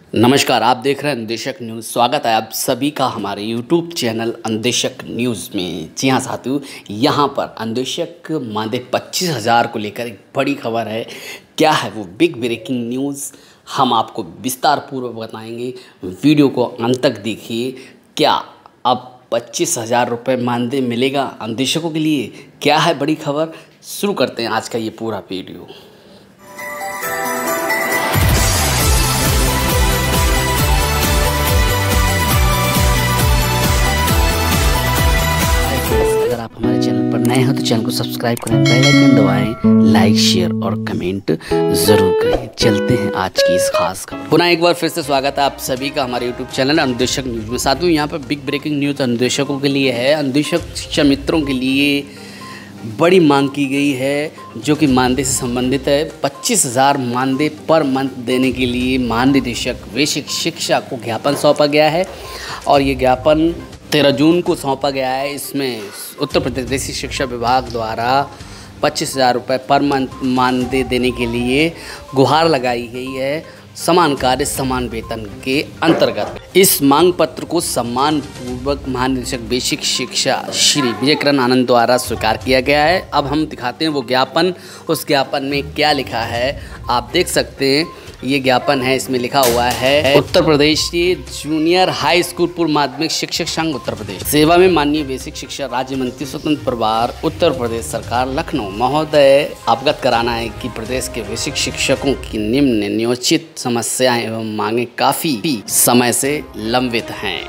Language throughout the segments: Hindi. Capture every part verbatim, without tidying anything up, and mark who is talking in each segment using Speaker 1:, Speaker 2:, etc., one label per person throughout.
Speaker 1: नमस्कार, आप देख रहे हैं अंदेशक न्यूज़। स्वागत है आप सभी का हमारे यूट्यूब चैनल अंदेशक न्यूज़ में। जी हाँ साथियों, यहाँ पर अंदेशक मानदेय पच्चीस हज़ार को लेकर एक बड़ी खबर है। क्या है वो बिग ब्रेकिंग न्यूज़, हम आपको विस्तार पूर्वक बताएंगे। वीडियो को अंत तक देखिए। क्या अब पच्चीस हज़ार रुपये मानदेय मिलेगा अंदेशकों के लिए? क्या है बड़ी खबर? शुरू करते हैं आज का ये पूरा वीडियो। अगर आप हमारे चैनल पर नए हो तो चैनल को सब्सक्राइब करें, बेल आइकन दबाएं, लाइक शेयर और कमेंट जरूर करें। चलते हैं आज की इस खास खबर। पुनः एक बार फिर से स्वागत है आप सभी का हमारे यूट्यूब चैनल अंदेशक न्यूज़ में। साथियों, यहाँ पर बिग ब्रेकिंग न्यूज़ अंदेशकों के लिए है। अंदेशक शिक्षा मित्रों के लिए बड़ी मांग की गई है जो कि मानदेय से संबंधित है। पच्चीस हज़ार मानदेय पर मंथ देने के लिए महानिदेशक बेसिक शिक्षा को ज्ञापन सौंपा गया है और ये ज्ञापन तेरह जून को सौंपा गया है। इसमें उत्तर प्रदेश बेसिक शिक्षा विभाग द्वारा पच्चीस हज़ार रुपये पर मंथ मानदेय देने के लिए गुहार लगाई गई है। समान कार्य समान वेतन के अंतर्गत इस मांग पत्र को सम्मान पूर्वक महानिदेशक बेसिक शिक्षा श्री विजयकरण आनंद द्वारा स्वीकार किया गया है। अब हम दिखाते हैं वो ज्ञापन। उस ज्ञापन में क्या लिखा है आप देख सकते हैं। ये ज्ञापन है, इसमें लिखा हुआ है उत्तर प्रदेश की जूनियर हाई स्कूल पूर्व माध्यमिक शिक्षक संघ उत्तर प्रदेश सेवा में माननीय बेसिक शिक्षा राज्य मंत्री स्वतंत्र प्रभार उत्तर प्रदेश सरकार लखनऊ महोदय अवगत कराना है कि प्रदेश के बेसिक शिक्षकों की निम्न नियोजित समस्याएं एवं मांगे काफी समय से लंबित हैं,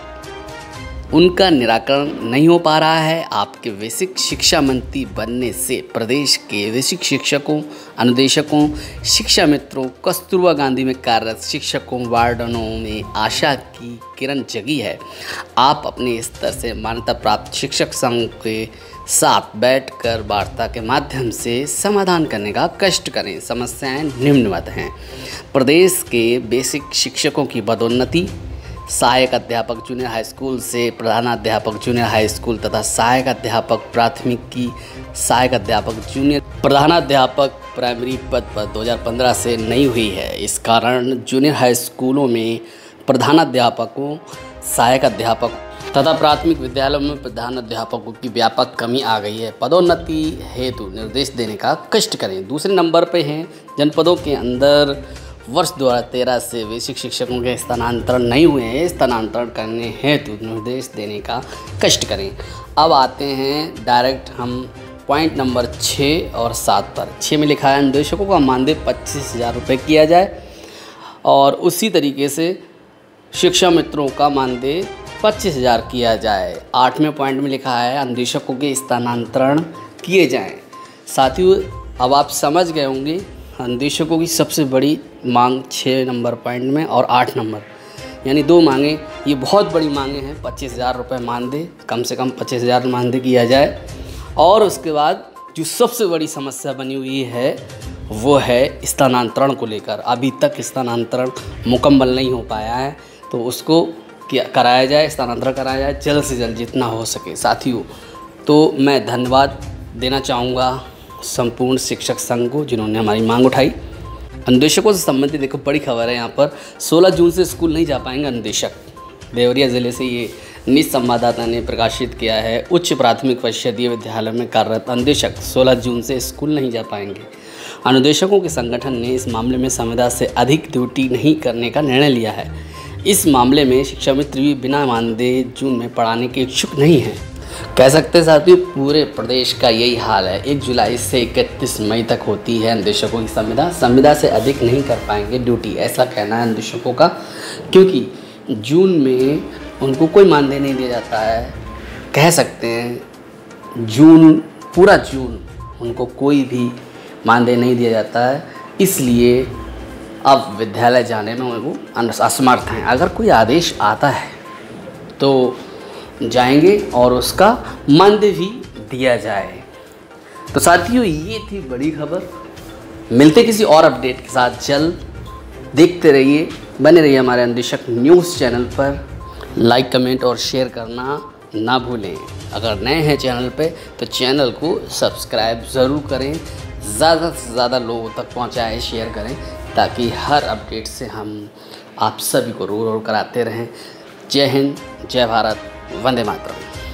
Speaker 1: उनका निराकरण नहीं हो पा रहा है। आपके बेसिक शिक्षा मंत्री बनने से प्रदेश के बेसिक शिक्षकों, अनुदेशकों, शिक्षा मित्रों, कस्तूरबा गांधी में कार्यरत शिक्षकों, वार्डनों में आशा की किरण जगी है। आप अपने स्तर से मान्यता प्राप्त शिक्षक संघ के साथ बैठकर वार्ता के माध्यम से समाधान करने का कष्ट करें। समस्याएं निम्नवत हैं। प्रदेश के बेसिक शिक्षकों की पदोन्नति, सहायक अध्यापक जूनियर हाई स्कूल से प्रधानाध्यापक जूनियर हाई स्कूल तथा सहायक अध्यापक प्राथमिक की सहायक अध्यापक जूनियर प्रधानाध्यापक प्राइमरी पद पर दो हज़ार पंद्रह से नहीं हुई है। इस कारण जूनियर हाई स्कूलों में प्रधानाध्यापकों, सहायक अध्यापक तथा प्राथमिक विद्यालयों में प्रधानाध्यापकों की व्यापक कमी आ गई है। पदोन्नति हेतु निर्देश देने का कष्ट करें। दूसरे नंबर पर हैं जनपदों के अंदर वर्ष दो हज़ार तेरह से बेसिक शिक्षकों के स्थानांतरण नहीं हुए हैं। स्थानांतरण करने हेतु निर्देश देने का कष्ट करें। अब आते हैं डायरेक्ट हम पॉइंट नंबर छः और सात पर। छः में लिखा है अनुदेशकों का मानदेय पच्चीस हज़ार रुपये किया जाए और उसी तरीके से शिक्षा मित्रों का मानदेय पच्चीस हज़ार किया जाए। आठवें पॉइंट में लिखा है अनुदेशकों के स्थानांतरण किए जाएँ। साथियों, अब आप समझ गए होंगे अनुदेशकों की सबसे बड़ी मांग छः नंबर पॉइंट में और आठ नंबर, यानी दो मांगे, ये बहुत बड़ी मांगे हैं। पच्चीस हज़ार रुपये मानदेय, कम से कम पच्चीस हज़ार मानदेय किया जाए। और उसके बाद जो सबसे बड़ी समस्या बनी हुई है वो है स्थानांतरण को लेकर। अभी तक स्थानांतरण मुकम्मल नहीं हो पाया है, तो उसको क्या कराया जाए, स्थानांतरण कराया जाए जल्द से जल्द जितना हो सके। साथियों, तो मैं धन्यवाद देना चाहूँगा संपूर्ण शिक्षक संघ को जिन्होंने हमारी मांग उठाई। अनुदेशकों से संबंधित देखो बड़ी खबर है यहाँ पर। सोलह जून से स्कूल नहीं जा पाएंगे अनुदेशक। देवरिया ज़िले से ये निज संवाददाता ने प्रकाशित किया है। उच्च प्राथमिक परिषदीय विद्यालय में कार्यरत अनुदेशक सोलह जून से स्कूल नहीं जा पाएंगे। अनुदेशकों के संगठन ने इस मामले में संविदा से अधिक ड्यूटी नहीं करने का निर्णय लिया है। इस मामले में शिक्षा मित्र भी बिना मानदेय जून में पढ़ाने के इच्छुक नहीं हैं। कह सकते साथियों, पूरे प्रदेश का यही हाल है। एक जुलाई से इकतीस मई तक होती है अनुदेशकों की संविदा। संविदा से अधिक नहीं कर पाएंगे ड्यूटी, ऐसा कहना है अनुदेशकों का, क्योंकि जून में उनको कोई मानदेय नहीं दिया जाता है। कह सकते हैं जून, पूरा जून उनको कोई भी मानदेय नहीं दिया जाता है, इसलिए अब विद्यालय जाने में वो असमर्थ हैं। अगर कोई आदेश आता है तो जाएंगे और उसका मानदेय भी दिया जाए। तो साथियों, ये थी बड़ी खबर। मिलते किसी और अपडेट के साथ जल्द। देखते रहिए, बने रहिए हमारे अंदेशक न्यूज़ चैनल पर। लाइक, कमेंट और शेयर करना ना भूलें। अगर नए हैं चैनल पे तो चैनल को सब्सक्राइब ज़रूर करें। ज़्यादा से ज़्यादा लोगों तक पहुँचाएँ, शेयर करें, ताकि हर अपडेट से हम आप सभी को रो रो कर आते रहें। जय हिंद, जय भारत, वंदे मातरम।